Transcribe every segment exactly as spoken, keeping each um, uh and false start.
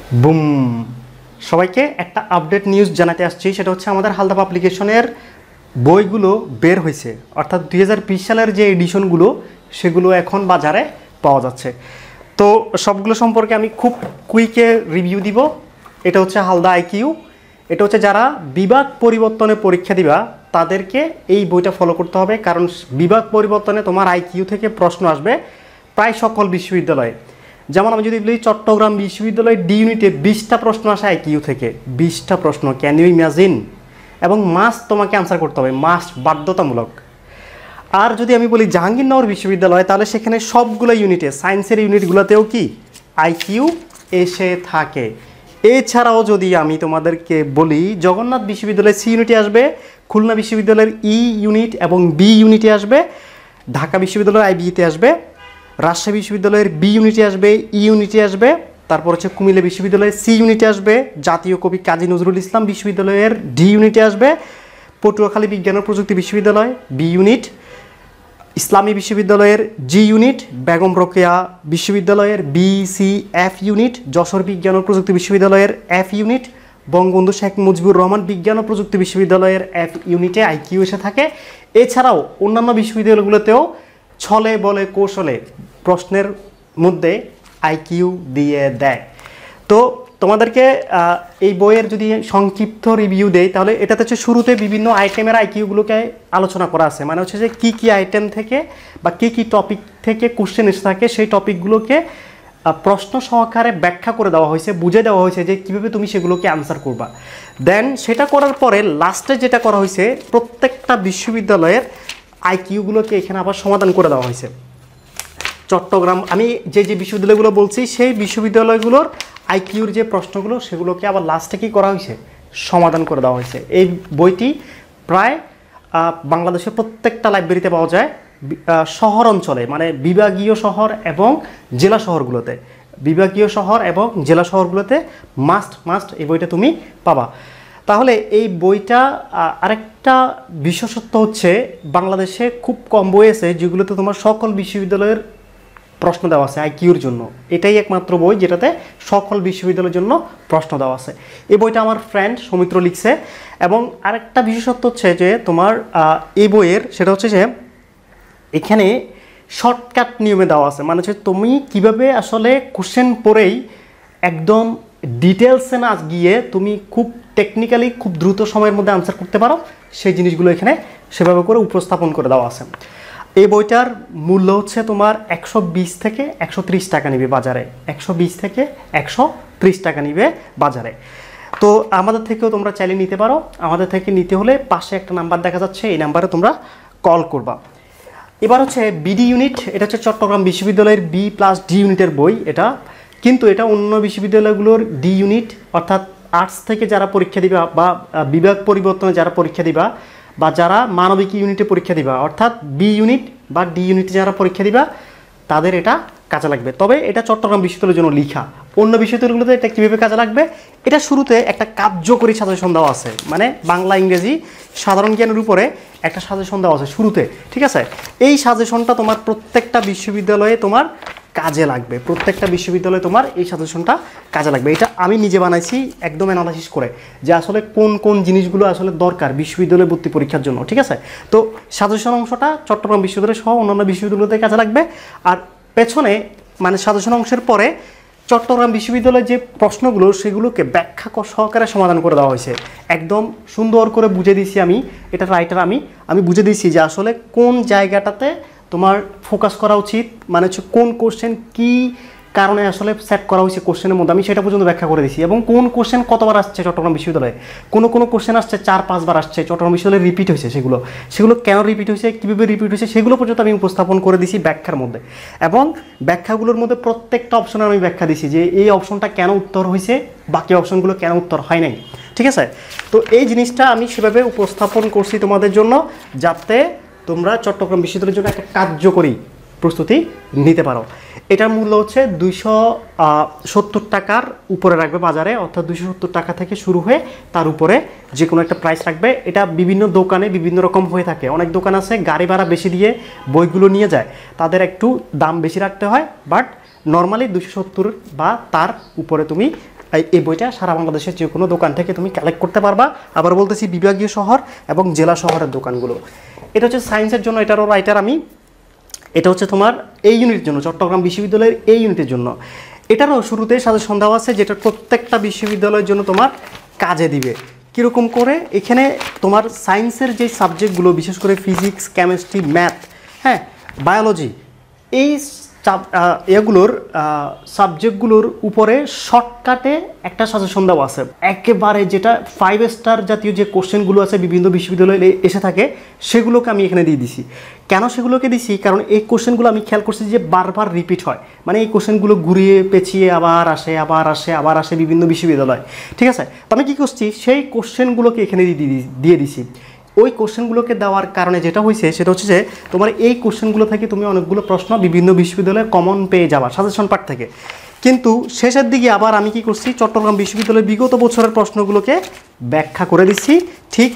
Broom, সবাইকে একটা update news জানাতে আসছি। সেটা হচ্ছে আমাদের হালদা পাবলিকেশনের বইগুলো বের হয়েছে, অর্থাৎ দুই হাজার বিশ সালের যে এডিশনগুলো সেগুলো এখন বাজারে পাওয়া যাচ্ছে। তো সবগুলো সম্পর্কে আমি খুব কুইকে রিভিউ দিব। এটা হচ্ছে হালদা আইকিউ। এটা হচ্ছে যারা বিভাগ পরিবর্তনে পরীক্ষা দিবা তাদেরকে এই বইটা ফলো করতে হবে, কারণ বিভাগ পরিবর্তনে তোমার আইকিউ থেকে প্রশ্ন আসবে প্রায় সকল বিশ্ববিদ্যালয়ে। যেমন আমি যদি বলি চট্টগ্রাম বিশ্ববিদ্যালয়ে ডি ইউনিটে বিশটা প্রশ্ন আসে আইকিউ থেকে, বিশটা প্রশ্ন, ক্যান ইউ ইমাজিন? এবং মাস্ট তোমাকে আনসার করতে হবে, মাস্ট, বাধ্যতামূলক। আর যদি আমি বলি জাহাঙ্গীরনগর বিশ্ববিদ্যালয়, তাহলে সেখানে সবগুলো ইউনিটে, সায়েন্সের ইউনিটগুলোতেও কি আইকিউ এসে থাকে। এছাড়াও যদি আমি তোমাদেরকে বলি জগন্নাথ বিশ্ববিদ্যালয়ের সি ইউনিটে আসবে, খুলনা বিশ্ববিদ্যালয়ের ই ইউনিট এবং বি ইউনিটে আসবে, ঢাকা বিশ্ববিদ্যালয়ের আইবিতে আসবে, রাজশাহী বিশ্ববিদ্যালয়ের বি ইউনিটে আসবে, ই ইউনিটে আসবে, তারপর হচ্ছে কুমিল্লা বিশ্ববিদ্যালয়ের সি ইউনিটে আসবে, জাতীয় কবি কাজী নজরুল ইসলাম বিশ্ববিদ্যালয়ের ডি ইউনিটে আসবে, পটুয়াখালী বিজ্ঞান ও প্রযুক্তি বিশ্ববিদ্যালয় বি ইউনিট, ইসলামী বিশ্ববিদ্যালয়ের জি ইউনিট, বেগম রোকেয়া বিশ্ববিদ্যালয়ের B C F unit, Jessore বিজ্ঞান ও প্রযুক্তি বিশ্ববিদ্যালয়ের এফ ইউনিট, বঙ্গবন্ধু শেখ মুজিবুর রহমান বিজ্ঞান ও প্রযুক্তি বিশ্ববিদ্যালয়ের এফ ইউনিটে আইকিউ এসে থাকে। এছাড়াও অন্যান্য বিশ্ববিদ্যালয়গুলোতেও ছলে বলে কৌশলে প্রশ্নের মধ্যে আইকিউ দিয়ে দেয়। তো তোমাদেরকে এই বইয়ের যদি সংক্ষিপ্ত রিভিউ দেয়, তাহলে এটাতে হচ্ছে শুরুতে বিভিন্ন আইটেমের আইকিউগুলোকে আলোচনা করা আছে। মানে হচ্ছে যে কী কী আইটেম থেকে বা কী কী টপিক থেকে কোশ্চেন এসে থাকে সেই টপিকগুলোকে প্রশ্ন সহকারে ব্যাখ্যা করে দেওয়া হয়েছে, বুঝে দেওয়া হয়েছে যে কীভাবে তুমি সেগুলোকে আনসার করবা। দেন সেটা করার পরে লাস্টে যেটা করা হয়েছে, প্রত্যেকটা বিশ্ববিদ্যালয়ের আইকিউগুলোকে এখানে আবার সমাধান করে দেওয়া হয়েছে। চট্টগ্রাম, আমি যে যে বিশ্ববিদ্যালয়গুলো বলছি সেই বিশ্ববিদ্যালয়গুলোর আইকিউর যে প্রশ্নগুলো সেগুলোকে আবার লাস্টে কী করা হয়েছে, সমাধান করে দেওয়া হয়েছে। এই বইটি প্রায় বাংলাদেশের প্রত্যেকটা লাইব্রেরিতে পাওয়া যায়, শহর অঞ্চলে, মানে বিভাগীয় শহর এবং জেলা শহরগুলোতে, বিভাগীয় শহর এবং জেলা শহরগুলোতে মাস্ট মাস্ট এই বইটা তুমি পাবা। তাহলে এই বইটা আরেকটা বিশেষত্ব হচ্ছে বাংলাদেশে খুব কম বই আছে যেগুলোতে তোমার সকল বিশ্ববিদ্যালয়ের প্রশ্ন দেওয়া আছে আইকিউর জন্য। এটাই একমাত্র বই যেটাতে সকল বিশ্ববিদ্যালয়ের জন্য প্রশ্ন দেওয়া আছে। এই বইটা আমার ফ্রেন্ড সৌমিত্র লিখছে। এবং আরেকটা বিশেষত্ব হচ্ছে যে তোমার এই বইয়ের, সেটা হচ্ছে যে এখানে শর্টকাট নিয়মে দেওয়া আছে। মানে হচ্ছে তুমি কিভাবে আসলে কোশ্চেন পড়েই একদম ডিটেলসে না গিয়ে তুমি খুব টেকনিক্যালি খুব দ্রুত সময়ের মধ্যে আনসার করতে পারো, সেই জিনিসগুলো এখানে সেভাবে করে উপস্থাপন করে দেওয়া আছে। এই বইটার মূল্য হচ্ছে তোমার একশো বিশ থেকে একশো ত্রিশ টাকা নিবে বাজারে, একশো বিশ থেকে একশো ত্রিশ টাকা নিবে বাজারে। তো আমাদের থেকেও তোমরা চাইলে নিতে পারো। আমাদের থেকে নিতে হলে পাশে একটা নাম্বার দেখা যাচ্ছে, এই নাম্বারে তোমরা কল করবা। এবার হচ্ছে বিডি ইউনিট, এটা হচ্ছে চট্টগ্রাম বিশ্ববিদ্যালয়ের বি প্লাস ডি ইউনিটের বই এটা, কিন্তু এটা অন্য বিশ্ববিদ্যালয়গুলোর ডি ইউনিট, অর্থাৎ আর্টস থেকে যারা পরীক্ষা দিবা বা বিভাগ পরিবর্তনে যারা পরীক্ষা দিবা বা যারা মানবিক ইউনিটে পরীক্ষা দিবা, অর্থাৎ বি ইউনিট বা ডি ইউনিটে যারা পরীক্ষা দিবা তাদের এটা কাজে লাগবে। তবে এটা চট্টগ্রাম বিশ্ববিদ্যালয়ের জন্য লিখা। অন্য বিশ্ববিদ্যালয়গুলোতে এটা কীভাবে কাজে লাগবে, এটা শুরুতে একটা কার্যকরী সাজেশন দেওয়া আছে, মানে বাংলা ইংরেজি সাধারণ জ্ঞানের উপরে একটা সাজেশন দেওয়া আছে শুরুতে, ঠিক আছে? এই সাজেশনটা তোমার প্রত্যেকটা বিশ্ববিদ্যালয়ে তোমার কাজে লাগবে, প্রত্যেকটা বিশ্ববিদ্যালয়ে তোমার এই সাজেশনটা কাজে লাগবে। এটা আমি নিজে বানাইছি একদম অ্যানালাইসিস করে, যে আসলে কোন কোন জিনিসগুলো আসলে দরকার বিশ্ববিদ্যালয়ে ভর্তি পরীক্ষার জন্য, ঠিক আছে? তো সাজেশন অংশটা চট্টগ্রাম বিশ্ববিদ্যালয় সহ অন্যান্য বিশ্ববিদ্যালয়তে কাজে লাগবে। আর পেছনে মানে সাজেশন অংশের পরে চট্টগ্রাম বিশ্ববিদ্যালয়ের যে প্রশ্নগুলো সেগুলোকে ব্যাখ্যা সহকারে সমাধান করে দেওয়া হয়েছে। একদম সুন্দর করে বুঝে দিয়েছি আমি, এটা রাইটার আমি আমি বুঝে দিয়েছি যে আসলে কোন জায়গাটাতে তোমার ফোকাস করা উচিত, মানে হচ্ছে কোন কোশ্চেন কী কারণে আসলে সেট করা হয়েছে কোশ্চেনের মধ্যে, আমি সেটা পর্যন্ত ব্যাখ্যা করে দিয়েছি। এবং কোন কোশ্চেন কতবার আসছে চট্টগ্রাম বিশ্ববিদ্যালয়ে, কোনো কোনো কোশ্চেন আসছে চার পাঁচবার আসছে চট্টগ্রাম বিশ্ববিদ্যালয়ে রিপিট হয়েছে, সেগুলো সেগুলো কেন রিপিট হয়েছে, কীভাবে রিপিট হয়েছে সেগুলো পর্যন্ত আমি উপস্থাপন করে দিয়েছি ব্যাখ্যার মধ্যে। এবং ব্যাখ্যাগুলোর মধ্যে প্রত্যেকটা অপশনে আমি ব্যাখ্যা দিয়েছি যে এই অপশনটা কেন উত্তর হয়েছে, বাকি অপশনগুলো কেন উত্তর হয় নাই, ঠিক আছে? তো এই জিনিসটা আমি সেভাবে উপস্থাপন করছি তোমাদের জন্য, যাতে তোমরা চট্টগ্রাম বিশ্ববিদ্যালয়ের জন্য একটা কার্যকরী প্রস্তুতি নিতে পারো। এটার মূল্য হচ্ছে দুইশো সত্তর টাকার উপরে রাখবে বাজারে, অর্থাৎ দুইশো সত্তর টাকা থেকে শুরু হয়ে তার উপরে যে কোনো একটা প্রাইস রাখবে। এটা বিভিন্ন দোকানে বিভিন্ন রকম হয়ে থাকে। অনেক দোকান আছে গাড়ি ভাড়া বেশি দিয়ে বইগুলো নিয়ে যায়, তাদের একটু দাম বেশি রাখতে হয়, বাট নর্মালি দুশো সত্তর বা তার উপরে তুমি এই বইটা সারা বাংলাদেশের যে কোনো দোকান থেকে তুমি কালেক্ট করতে পারবা। আবার বলতেছি বিভাগীয় শহর এবং জেলা শহরের দোকানগুলো। এটা হচ্ছে সায়েন্সের জন্য, এটারও রাইটার আমি। এটা হচ্ছে তোমার এই ইউনিটের জন্য, চট্টগ্রাম বিশ্ববিদ্যালয়ের এই ইউনিটের জন্য। এটারও শুরুতে সাজেশন দেওয়া আছে, যেটা প্রত্যেকটা বিশ্ববিদ্যালয়ের জন্য তোমার কাজে দিবে। কীরকম করে, এখানে তোমার সায়েন্সের যে সাবজেক্টগুলো, বিশেষ করে ফিজিক্স, কেমিস্ট্রি, ম্যাথ, হ্যাঁ, বায়োলজি, এই এগুলোর সাবজেক্টগুলোর উপরে শর্টকাটে একটা সাজেশন দেওয়া আছে একেবারে, যেটা ফাইভ স্টার জাতীয় যে কোশ্চেনগুলো আছে বিভিন্ন বিশ্ববিদ্যালয়ে এসে থাকে, সেগুলোকে আমি এখানে দিয়ে দিছি। কেন সেগুলোকে দিছি? কারণ এই কোশ্চেনগুলো আমি খেয়াল করছি যে বারবার রিপিট হয়, মানে এই কোশ্চেনগুলো ঘুরিয়ে পেঁচিয়ে আবার আসে আবার আসে আবার আসে বিভিন্ন বিশ্ববিদ্যালয়, ঠিক আছে? তো আমি কী করছি, সেই কোশ্চেনগুলোকে এখানে দিয়ে দিছি। ওই কোশ্চেনগুলোকে দেওয়ার কারণে যেটা হয়েছে সেটা হচ্ছে যে তোমার এই কোশ্চেনগুলো থেকে তুমি অনেকগুলো প্রশ্ন বিভিন্ন বিশ্ববিদ্যালয়ে কমন পেয়ে যাবা সাজেশন পার্ট থেকে। কিন্তু শেষের দিকে আবার আমি কি করছি, চট্টগ্রাম বিশ্ববিদ্যালয়ের বিগত বছরের প্রশ্নগুলোকে ব্যাখ্যা করে দিচ্ছি, ঠিক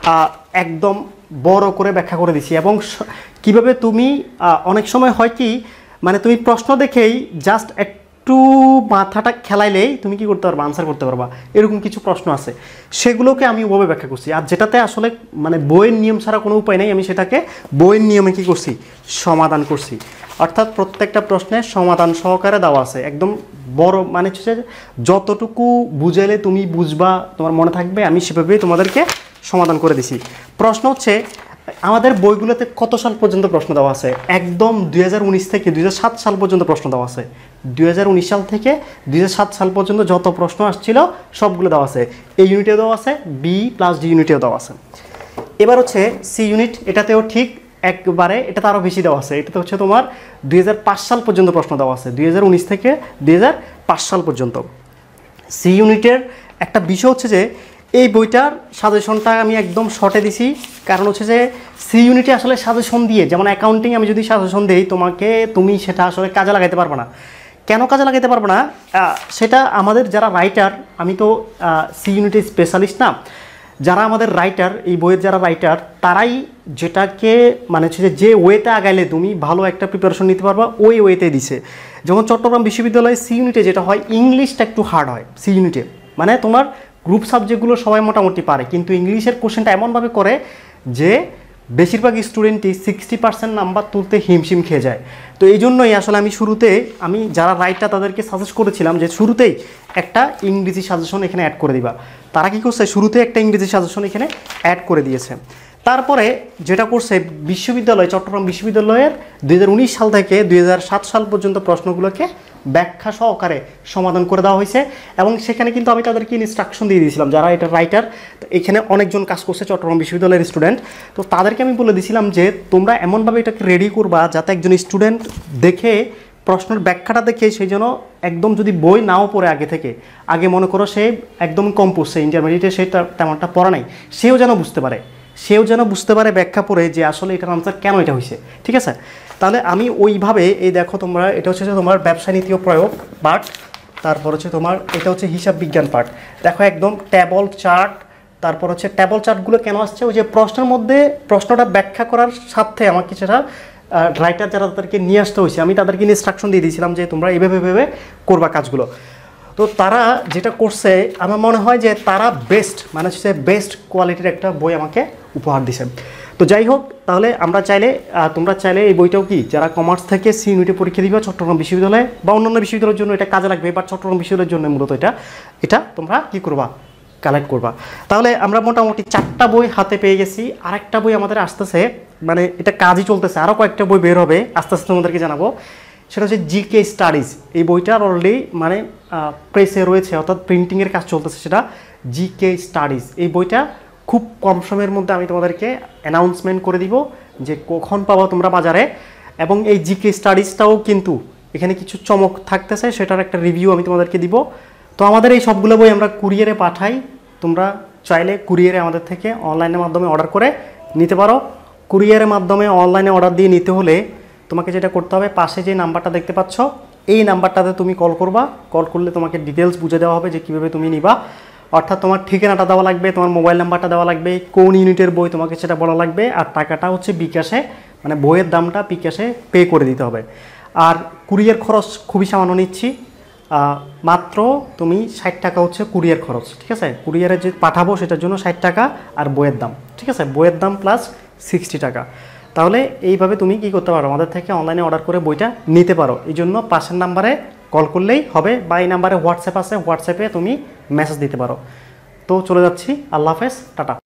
একদম বড় করে ব্যাখ্যা করে দিচ্ছি। এবং কিভাবে তুমি অনেক সময় হয় কি, মানে তুমি প্রশ্ন দেখেই জাস্ট একটু মাথাটা খেলাইলেই তুমি কি করতে পারবা, আনসার করতে পারবা। এরকম কিছু প্রশ্ন আছে, সেগুলোকে আমি ওভাবে ব্যাখ্যা করছি। আর যেটাতে আসলে মানে বইয়ের নিয়ম ছাড়া কোনো উপায় নেই, আমি সেটাকে বইয়ের নিয়মে কি করছি, সমাধান করছি। অর্থাৎ প্রত্যেকটা প্রশ্নের সমাধান সহকারে দেওয়া আছে, একদম বড়, মানে হচ্ছে যতটুকু বুঝাইলে তুমি বুঝবা, তোমার মনে থাকবে, আমি সেভাবেই তোমাদেরকে সমাধান করে দিছি। প্রশ্ন হচ্ছে আমাদের বইগুলোতে কত সাল পর্যন্ত প্রশ্ন দেওয়া আছে, একদম দুই হাজার উনিশ থেকে দুই হাজার সাত সাল পর্যন্ত প্রশ্ন দেওয়া আছে। দুই হাজার উনিশ সাল থেকে দুই হাজার সাত সাল পর্যন্ত যত প্রশ্ন আসছিল সবগুলো দেওয়া আছে। এই ইউনিটেও দেওয়া আছে, বি প্লাস ডি ইউনিটেও দেওয়া আছে। এবার হচ্ছে সি ইউনিট, এটাতেও ঠিক একবারে, এটাতে আরও বেশি দেওয়া আছে। এটাতে হচ্ছে তোমার দুই হাজার পাঁচ সাল পর্যন্ত প্রশ্ন দেওয়া আছে, দুই হাজার উনিশ থেকে দুই হাজার পাঁচ সাল পর্যন্ত। সি ইউনিটের একটা বিষয় হচ্ছে যে এই বইটার সাজেশনটা আমি একদম শর্টে দিছি, কারণ হচ্ছে যে সি ইউনিটে আসলে সাজেশন দিয়ে, যেমন অ্যাকাউন্টিং আমি যদি সাজেশন দিই তোমাকে, তুমি সেটা আসলে কাজে লাগাতে পারবে না। কেন কাজে লাগাতে পারবে না, সেটা আমাদের যারা রাইটার, আমি তো সি ইউনিটে স্পেশালিস্ট না, যারা আমাদের রাইটার, এই বইয়ের যারা রাইটার, তারাই যেটাকে মানে হচ্ছে যে ওয়েতে আগাইলে তুমি ভালো একটা প্রিপারেশন নিতে পারবা, ওই ওয়েতে দিছে। যেমন চট্টগ্রাম বিশ্ববিদ্যালয়ে সি ইউনিটে যেটা হয়, ইংলিশটা একটু হার্ড হয় সি ইউনিটে, মানে তোমার গ্রুপ সাবজেক্টগুলো সবাই মোটামুটি পারে, কিন্তু ইংলিশের কোশ্চেনটা এমনভাবে করে যে বেশিরভাগ স্টুডেন্টই সিক্সটি পার্সেন্ট নাম্বার তুলতে হিমশিম খেয়ে যায়। তো এই জন্যই আসলে আমি শুরুতে, আমি যারা রাইটার তাদেরকে সাজেস্ট করেছিলাম যে শুরুতেই একটা ইংরেজি সাজেশন এখানে অ্যাড করে দিবা। তারা কি করছে, শুরুতে একটা ইংরেজি সাজেশন এখানে অ্যাড করে দিয়েছে। তারপরে যেটা করছে, বিশ্ববিদ্যালয়, চট্টগ্রাম বিশ্ববিদ্যালয়ের দুই হাজার উনিশ সাল থেকে দুই হাজার সাত সাল পর্যন্ত প্রশ্নগুলোকে ব্যাখ্যা সহকারে সমাধান করে দেওয়া হয়েছে। এবং সেখানে কিন্তু আমি তাদেরকে ইনস্ট্রাকশন দিয়ে দিয়েছিলাম, যারা এটা রাইটার, এখানে অনেকজন কাজ করছে চট্টগ্রাম বিশ্ববিদ্যালয়ের স্টুডেন্ট, তো তাদেরকে আমি বলে দিয়েছিলাম যে তোমরা এমনভাবে এটাকে রেডি করবা যাতে একজন স্টুডেন্ট দেখে প্রশ্নের ব্যাখ্যাটা দেখে সেই জন্য একদম, যদি বই নাও পড়ে আগে থেকে, আগে মনে করো সে একদম কম পড়ছে, ইন্টারমিডিয়েটে সে তেমনটা পড়া নাই, সেও যেন বুঝতে পারে, সেও যেন বুঝতে পারে ব্যাখ্যা পড়ে যে আসলে এটার আনসার কেন এটা হয়েছে, ঠিক আছে? তাহলে আমি ওইভাবে, এই দেখো তোমরা, এটা হচ্ছে যে তোমার ব্যবসা নীতি ও প্রয়োগ পার্ট, তারপর হচ্ছে তোমার এটা হচ্ছে হিসাব বিজ্ঞান পার্ট। দেখো একদম ট্যাবল চার্ট, তারপর হচ্ছে ট্যাবল চার্টগুলো কেন আসছে, ওই যে প্রশ্নের মধ্যে প্রশ্নটা ব্যাখ্যা করার সাথে আমার কিছুটা রাইটার যারা তাদেরকে নিয়ে আসতে হয়েছে, আমি তাদেরকে ইনস্ট্রাকশন দিয়ে দিয়েছিলাম যে তোমরা এইভাবে ভেবে করবা কাজগুলো। তো তারা যেটা করছে, আমার মনে হয় যে তারা বেস্ট, মানে হচ্ছে বেস্ট কোয়ালিটির একটা বই আমাকে উপহার দিছে। তো যাই হোক, তাহলে আমরা চাইলে, তোমরা চাইলে এই বইটাও কি, যারা কমার্স থেকে সি ইউনিটে পরীক্ষা দিবে চট্টগ্রাম বিশ্ববিদ্যালয়ে বা অন্যান্য বিশ্ববিদ্যালয়ের জন্য এটা কাজে লাগবে, বাট চট্টগ্রাম বিশ্ববিদ্যালয়ের জন্য মূলত এটা এটা তোমরা কি করবা, কালেক্ট করবা। তাহলে আমরা মোটামুটি চারটা বই হাতে পেয়ে গেছি। আরেকটা বই আমাদের আসতেছে, মানে এটা কাজই চলতেছে, আরও কয়েকটা বই বের হবে, আস্তে আস্তে তোমাদেরকে জানাবো। সেটা হচ্ছে জিকে স্টাডিজ। এই বইটার অলরেডি মানে প্রেসে রয়েছে, অর্থাৎ প্রিন্টিংয়ের কাজ চলতেছে, সেটা জিকে স্টাডিজ। এই বইটা খুব কম সময়ের মধ্যে আমি তোমাদেরকে অ্যানাউন্সমেন্ট করে দিব যে কখন পাবো তোমরা বাজারে। এবং এই জিকে স্টাডিজটাও কিন্তু এখানে কিছু চমক থাকতেছে, সেটার একটা রিভিউ আমি তোমাদেরকে দিব। তো আমাদের এই সবগুলো বই আমরা কুরিয়ারে পাঠাই, তোমরা চাইলে কুরিয়ারে আমাদের থেকে অনলাইনের মাধ্যমে অর্ডার করে নিতে পারো। কুরিয়ারের মাধ্যমে অনলাইনে অর্ডার দিয়ে নিতে হলে তোমাকে যেটা করতে হবে, পাশে যে নাম্বারটা দেখতে পাচ্ছ, এই নাম্বারটাতে তুমি কল করবা। কল করলে তোমাকে ডিটেলস বুঝে দেওয়া হবে যে কীভাবে তুমি নিবা। অর্থাৎ তোমার ঠিকানাটা দেওয়া লাগবে, তোমার মোবাইল নাম্বারটা দেওয়া লাগবে, কোন ইউনিটের বই তোমাকে সেটা বলা লাগবে, আর টাকাটা হচ্ছে বিকাশে, মানে বইয়ের দামটা বিকাশে পে করে দিতে হবে। আর কুরিয়ার খরচ খুবই সামান্য নিচ্ছি, মাত্র তুমি ষাট টাকা হচ্ছে কুরিয়ার খরচ, ঠিক আছে? কুরিয়ারে যে পাঠাবো সেটার জন্য ষাট টাকা আর বইয়ের দাম, ঠিক আছে? বইয়ের দাম প্লাস সিক্সটি টাকা। তাহলে এইভাবে তুমি কি করতে পারো, আমাদের থেকে অনলাইনে অর্ডার করে বইটা নিতে পারো। এই জন্য পাশের নাম্বারে কল করলেই হবে বা এই নাম্বারে হোয়াটসঅ্যাপ আছে, হোয়াটসঅ্যাপে তুমি মেসেজ দিতে পারো। তো চলে যাচ্ছি, আল্লাহ হাফেজ, টাটা।